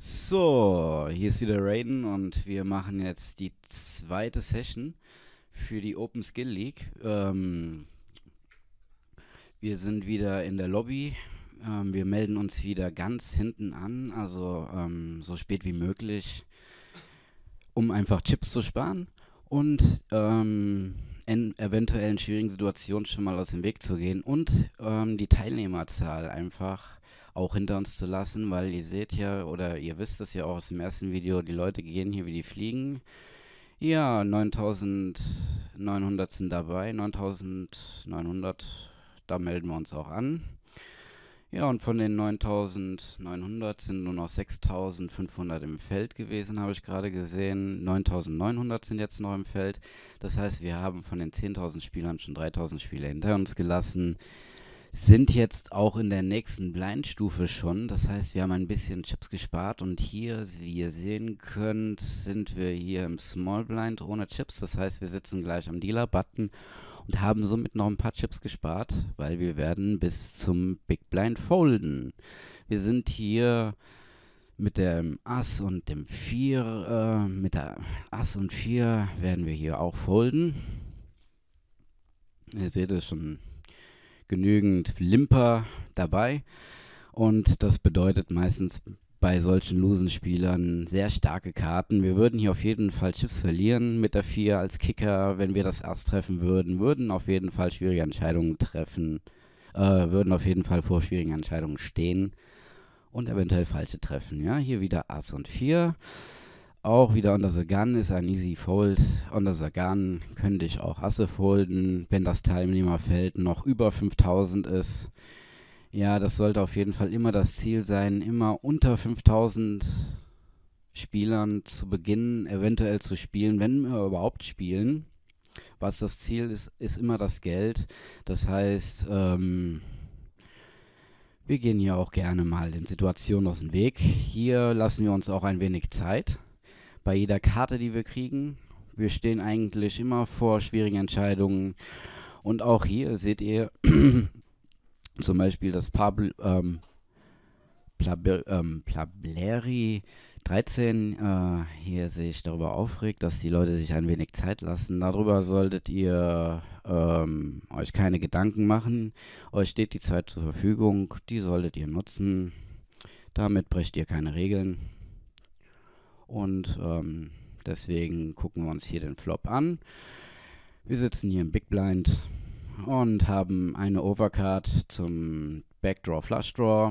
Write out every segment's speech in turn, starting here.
So, hier ist wieder Raiden und wir machen jetzt die zweite Session für die Open Skill League. Wir sind wieder in der Lobby. Wir melden uns wieder ganz hinten an, also so spät wie möglich, um einfach Chips zu sparen und in eventuellen schwierigen Situationen schon mal aus dem Weg zu gehen und die Teilnehmerzahl einfach auch hinter uns zu lassen, weil ihr seht ja, oder ihr wisst es ja auch aus dem ersten Video, die Leute gehen hier wie die Fliegen. Ja, 9900 sind dabei, 9900, da melden wir uns auch an. Ja, und von den 9900 sind nur noch 6500 im Feld gewesen, habe ich gerade gesehen. 9900 sind jetzt noch im Feld. Das heißt, wir haben von den 10.000 Spielern schon 3000 Spieler hinter uns gelassen. Sind jetzt auch in der nächsten Blindstufe schon. Das heißt, wir haben ein bisschen Chips gespart und hier, wie ihr sehen könnt, sind wir hier im Small Blind ohne Chips. Das heißt, wir sitzen gleich am Dealer-Button und haben somit noch ein paar Chips gespart, weil wir werden bis zum Big Blind folden. Wir sind hier mit dem Ass und dem 4, mit der Ass und 4 werden wir hier auch folden. Ihr seht es schon, genügend Limper dabei und das bedeutet meistens bei solchen losen Spielern sehr starke Karten. Wir würden hier auf jeden Fall Chips verlieren mit der 4 als Kicker, wenn wir das Ass treffen würden auf jeden Fall schwierige Entscheidungen treffen, würden auf jeden Fall vor schwierigen Entscheidungen stehen und eventuell falsche treffen. Ja, hier wieder Ass und 4. Auch wieder Under the Gun ist ein easy Fold. Under the Gun könnte ich auch Asse folden, wenn das Teilnehmerfeld noch über 5000 ist. Ja, das sollte auf jeden Fall immer das Ziel sein, immer unter 5000 Spielern zu beginnen, eventuell zu spielen, wenn wir überhaupt spielen. Was das Ziel ist, ist immer das Geld. Das heißt, wir gehen hier auch gerne mal den Situationen aus dem Weg. Hier lassen wir uns auch ein wenig Zeit. Bei jeder Karte, die wir kriegen. Wir stehen eigentlich immer vor schwierigen Entscheidungen. Und auch hier seht ihr zum Beispiel das Plableri 13 hier sich darüber aufregt, dass die Leute sich ein wenig Zeit lassen. Darüber solltet ihr euch keine Gedanken machen. Euch steht die Zeit zur Verfügung, die solltet ihr nutzen. Damit brecht ihr keine Regeln. Und deswegen gucken wir uns hier den Flop an. Wir sitzen hier im Big Blind und haben eine Overcard zum Backdraw Flush Draw.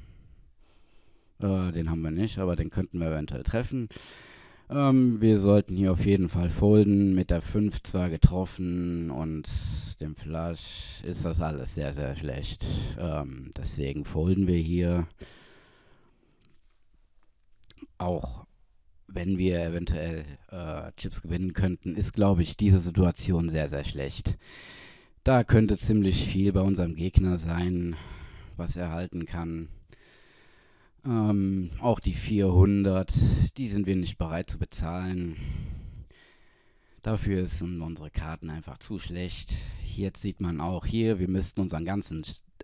Den haben wir nicht, aber den könnten wir eventuell treffen. Wir sollten hier auf jeden Fall folden. Mit der 5 zwar getroffen und dem Flush ist das alles sehr, sehr schlecht. Deswegen folden wir hier. Auch wenn wir eventuell Chips gewinnen könnten, ist, glaube ich, diese Situation sehr, sehr schlecht. Da könnte ziemlich viel bei unserem Gegner sein, was er halten kann. Auch die 400, die sind wir nicht bereit zu bezahlen. Dafür sind unsere Karten einfach zu schlecht. Jetzt sieht man auch hier, wir müssten unseren ganzen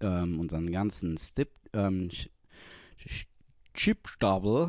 Chipstapel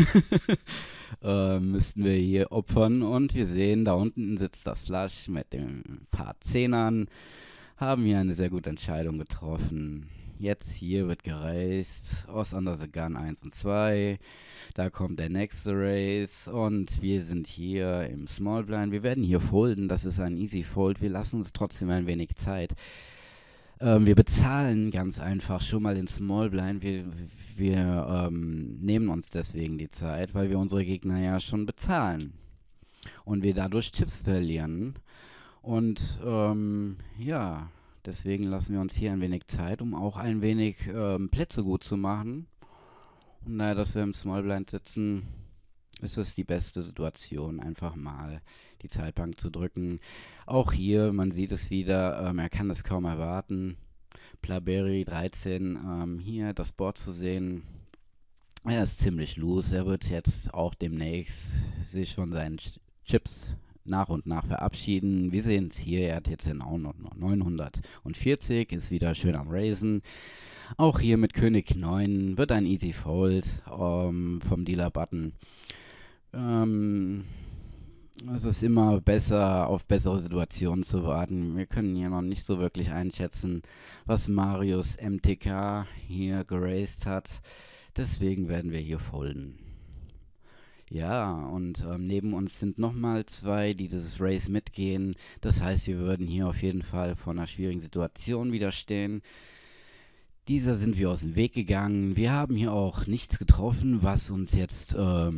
müssten wir hier opfern und wir sehen, da unten sitzt das Flush mit den paar Zehnern, haben hier eine sehr gute Entscheidung getroffen. Jetzt hier wird gereist, aus Under the Gun 1 und 2, da kommt der nächste Race und wir sind hier im Small Blind. Wir werden hier folden, das ist ein easy Fold, wir lassen uns trotzdem ein wenig Zeit. Wir bezahlen ganz einfach schon mal den Small Blind. Wir nehmen uns deswegen die Zeit, weil wir unsere Gegner ja schon bezahlen. Und wir dadurch Chips verlieren. Und ja, deswegen lassen wir uns hier ein wenig Zeit, um auch ein wenig Plätze gut zu machen. Und naja, dass wir im Small Blind sitzen, ist es die beste Situation, einfach mal die Zeitbank zu drücken. Auch hier, man sieht es wieder, er kann es kaum erwarten. Plaberi 13, hier das Board zu sehen. Er ist ziemlich loose, er wird jetzt auch demnächst sich von seinen Chips nach und nach verabschieden. Wir sehen es hier, er hat jetzt auch noch 940, ist wieder schön am Raisen. Auch hier mit König 9 wird ein Easy Fold vom Dealer-Button. Ähm, Es ist immer besser, auf bessere Situationen zu warten. Wir können hier noch nicht so wirklich einschätzen, was Marius MTK hier geraced hat. Deswegen werden wir hier folden. Ja, und neben uns sind nochmal zwei, die dieses Race mitgehen. Das heißt, wir würden hier auf jeden Fall vor einer schwierigen Situation widerstehen. Dieser sind wir aus dem Weg gegangen. Wir haben hier auch nichts getroffen, was uns jetzt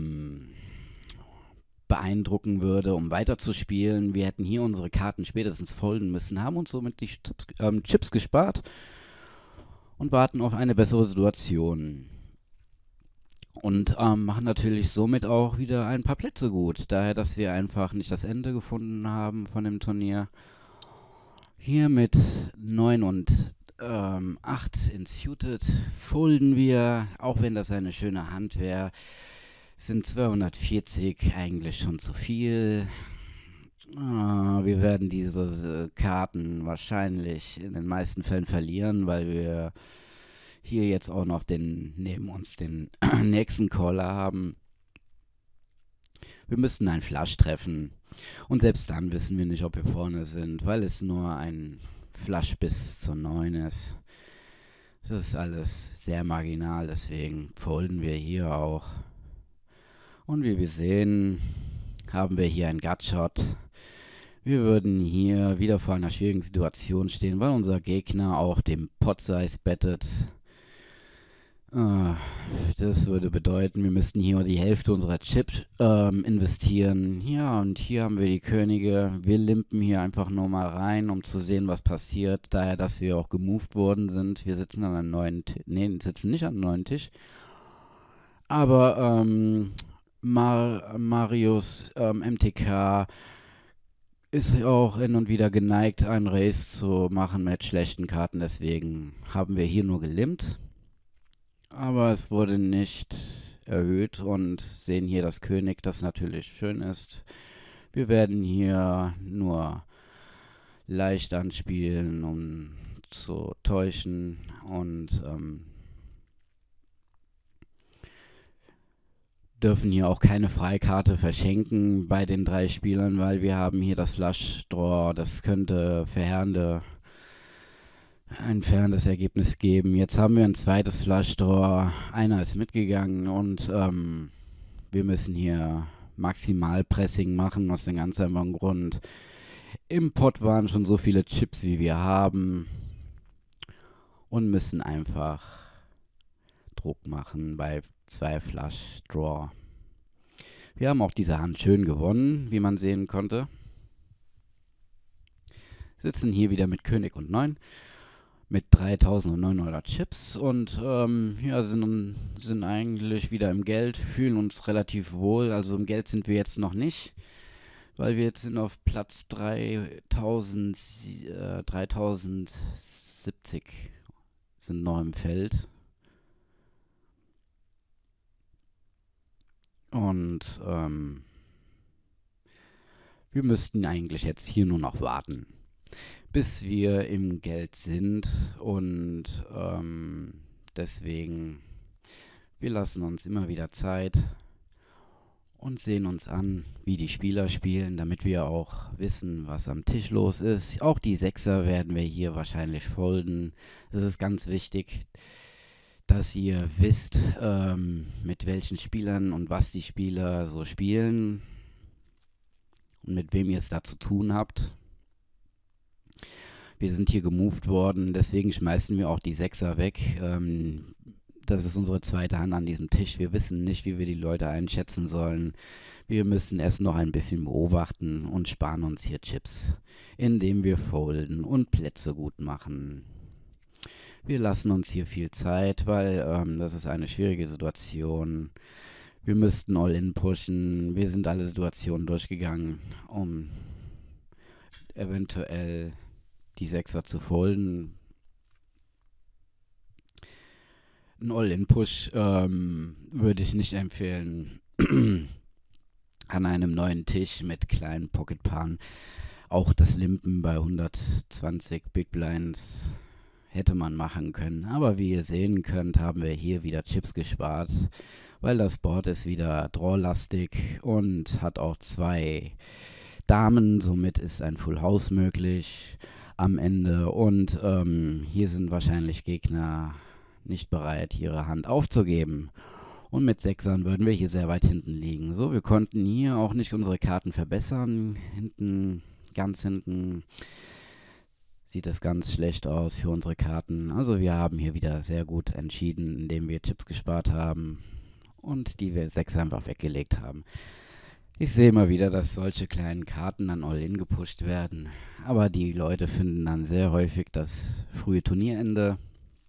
beeindrucken würde, um weiterzuspielen. Wir hätten hier unsere Karten spätestens folden müssen, haben uns somit die Chips gespart und warten auf eine bessere Situation. Und machen natürlich somit auch wieder ein paar Plätze gut. Daher, dass wir einfach nicht das Ende gefunden haben von dem Turnier. Hier mit 9 und 8 in Suited folden wir, auch wenn das eine schöne Hand wäre, sind 240 eigentlich schon zu viel. Wir werden diese Karten wahrscheinlich in den meisten Fällen verlieren, weil wir hier jetzt auch noch neben uns den nächsten Caller haben. Wir müssten einen Flush treffen. Und selbst dann wissen wir nicht, ob wir vorne sind, weil es nur ein Flush bis zur 9 ist. Das ist alles sehr marginal, deswegen folden wir hier auch. Und wie wir sehen, haben wir hier einen Gutshot. Wir würden hier wieder vor einer schwierigen Situation stehen, weil unser Gegner auch den Pot-Size bettet. Das würde bedeuten, wir müssten hier die Hälfte unserer Chips investieren. Ja, und hier haben wir die Könige. Wir limpen hier einfach nur mal rein, um zu sehen, was passiert. Daher, dass wir auch gemoved worden sind. Wir sitzen an einem neuen Tisch. Ne, sitzen nicht an einem neuen Tisch. Aber Marius MTK ist auch hin und wieder geneigt, einen Race zu machen mit schlechten Karten. Deswegen haben wir hier nur gelimpt. Aber es wurde nicht erhöht und sehen hier das König, das natürlich schön ist. Wir werden hier nur leicht anspielen, um zu täuschen und dürfen hier auch keine Freikarte verschenken bei den 3 Spielern, weil wir haben hier das Flush Draw. Das könnte ein ferndes Ergebnis geben. Jetzt haben wir ein zweites Flush Draw. Einer ist mitgegangen und wir müssen hier maximal Pressing machen, aus dem ganz einfachen Grund. Im Pot waren schon so viele Chips, wie wir haben und müssen einfach Druck machen bei 2 Flush Draw. Wir haben auch diese Hand schön gewonnen, wie man sehen konnte. Sitzen hier wieder mit König und 9 mit 3900 Chips und ja, sind eigentlich wieder im Geld, fühlen uns relativ wohl. Also im Geld sind wir jetzt noch nicht, weil wir jetzt sind auf Platz 3070 sind noch im Feld. Und wir müssten eigentlich jetzt hier nur noch warten, bis wir im Geld sind. Und deswegen, wir lassen uns immer wieder Zeit und sehen uns an, wie die Spieler spielen, damit wir auch wissen, was am Tisch los ist. Auch die Sechser werden wir hier wahrscheinlich folden. Das ist ganz wichtig, dass ihr wisst, mit welchen Spielern und was die Spieler so spielen und mit wem ihr es da zu tun habt. Wir sind hier gemoved worden, deswegen schmeißen wir auch die Sechser weg. Das ist unsere zweite Hand an diesem Tisch. Wir wissen nicht, wie wir die Leute einschätzen sollen. Wir müssen erst noch ein bisschen beobachten und sparen uns hier Chips, indem wir folden und Plätze gut machen. Wir lassen uns hier viel Zeit, weil das ist eine schwierige Situation. Wir müssten All-In pushen. Wir sind alle Situationen durchgegangen, um eventuell die Sechser zu folden. Ein All-In-Push würde ich nicht empfehlen. An einem neuen Tisch mit kleinen Pocket-Paaren. Auch das Limpen bei 120 Big Blinds hätte man machen können. Aber wie ihr sehen könnt, haben wir hier wieder Chips gespart, weil das Board ist wieder drawlastig und hat auch 2 Damen. Somit ist ein Full House möglich am Ende. Und hier sind wahrscheinlich Gegner nicht bereit, ihre Hand aufzugeben. Und mit 6ern würden wir hier sehr weit hinten liegen. So, wir konnten hier auch nicht unsere Karten verbessern. Ganz hinten sieht es ganz schlecht aus für unsere Karten. Also wir haben hier wieder sehr gut entschieden, indem wir Chips gespart haben und die wir 6 einfach weggelegt haben. Ich sehe immer wieder, dass solche kleinen Karten dann All-In gepusht werden. Aber die Leute finden dann sehr häufig das frühe Turnierende.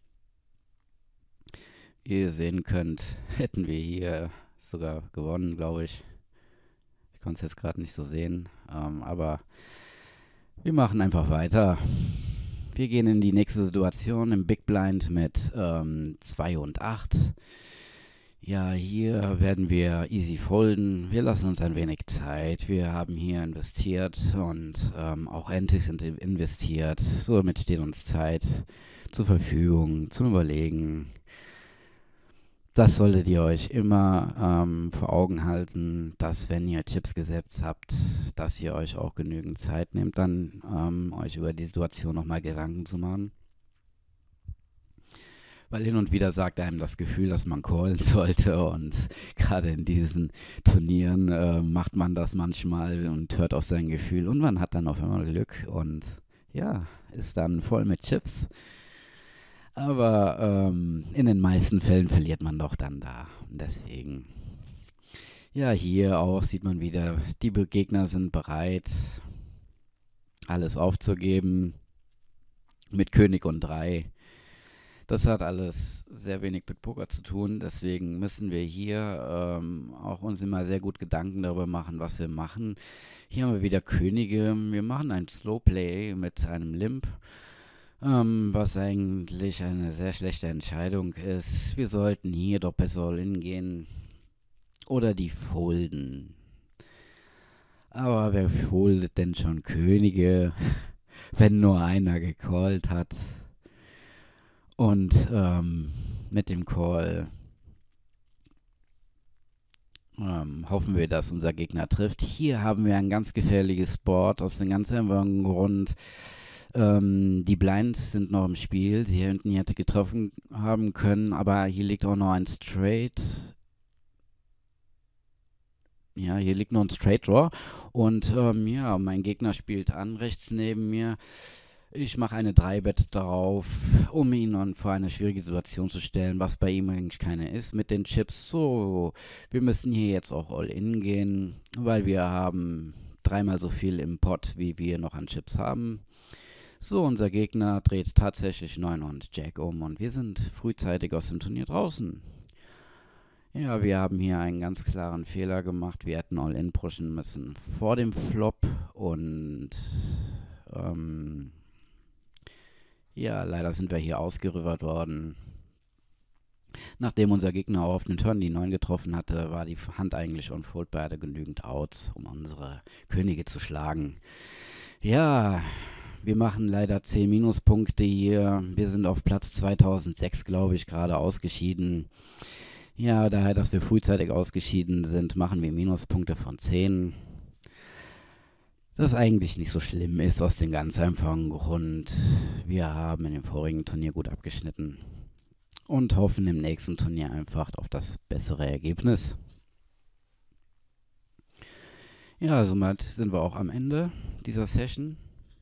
Wie ihr sehen könnt, hätten wir hier sogar gewonnen, glaube ich. Ich konnte es jetzt gerade nicht so sehen, aber wir machen einfach weiter. Wir gehen in die nächste Situation im Big Blind mit 2 und 8. Ja, hier werden wir easy folden. Wir lassen uns ein wenig Zeit. Wir haben hier investiert und auch Antis sind investiert. Somit steht uns Zeit zur Verfügung, zum Überlegen. Das solltet ihr euch immer vor Augen halten, dass wenn ihr Chips gesetzt habt, dass ihr euch auch genügend Zeit nehmt, dann euch über die Situation nochmal Gedanken zu machen. Weil hin und wieder sagt einem das Gefühl, dass man callen sollte und gerade in diesen Turnieren macht man das manchmal und hört auf sein Gefühl und man hat dann auf einmal Glück und ja, ist dann voll mit Chips. Aber in den meisten Fällen verliert man doch dann da. Deswegen, ja, hier auch sieht man wieder, die Gegner sind bereit, alles aufzugeben mit König und 3. Das hat alles sehr wenig mit Poker zu tun, deswegen müssen wir hier auch uns immer sehr gut Gedanken darüber machen, was wir machen. Hier haben wir wieder Könige, wir machen ein Slowplay mit einem Limp, was eigentlich eine sehr schlechte Entscheidung ist. Wir sollten hier doch besser All-In gehen oder die folden. Aber wer foldet denn schon Könige, wenn nur einer gecallt hat? Und mit dem Call hoffen wir, dass unser Gegner trifft. Hier haben wir ein ganz gefährliches Board aus dem ganz einfachen Grund. Die Blinds sind noch im Spiel. Sie hinten hätte getroffen haben können, aber hier liegt auch noch ein Straight. Ja, hier liegt noch ein Straight Draw. Und ja, mein Gegner spielt an, rechts neben mir. Ich mache eine 3-Bet darauf, um ihn vor eine schwierige Situation zu stellen, was bei ihm eigentlich keine ist mit den Chips. So, wir müssen hier jetzt auch All-In gehen, weil wir haben 3-mal so viel im Pot, wie wir noch an Chips haben. So, unser Gegner dreht tatsächlich 9 und Jack um und wir sind frühzeitig aus dem Turnier draußen. Ja, wir haben hier einen ganz klaren Fehler gemacht. Wir hätten All-In pushen müssen vor dem Flop und ja, leider sind wir hier ausgerivert worden. Nachdem unser Gegner auf den Turn die 9 getroffen hatte, war die Hand eigentlich unfoldbar, hatte genügend Outs, um unsere Könige zu schlagen. Ja, wir machen leider 10 Minuspunkte hier. Wir sind auf Platz 2006, glaube ich, gerade ausgeschieden. Ja, daher, dass wir frühzeitig ausgeschieden sind, machen wir Minuspunkte von 10. Das eigentlich nicht so schlimm ist, aus dem ganz einfachen Grund, wir haben in dem vorigen Turnier gut abgeschnitten und hoffen im nächsten Turnier einfach auf das bessere Ergebnis. Ja, somit sind wir auch am Ende dieser Session.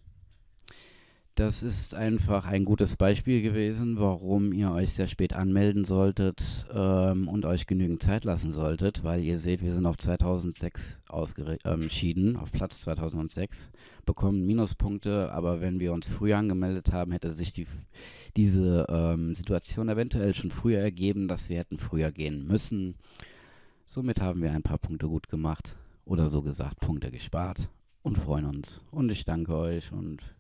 Das ist einfach ein gutes Beispiel gewesen, warum ihr euch sehr spät anmelden solltet und euch genügend Zeit lassen solltet, weil ihr seht, wir sind auf 2006 ausgeschieden, auf Platz 2006, bekommen Minuspunkte, aber wenn wir uns früher angemeldet haben, hätte sich diese Situation eventuell schon früher ergeben, dass wir hätten früher gehen müssen. Somit haben wir ein paar Punkte gut gemacht oder so gesagt Punkte gespart und freuen uns. Und ich danke euch und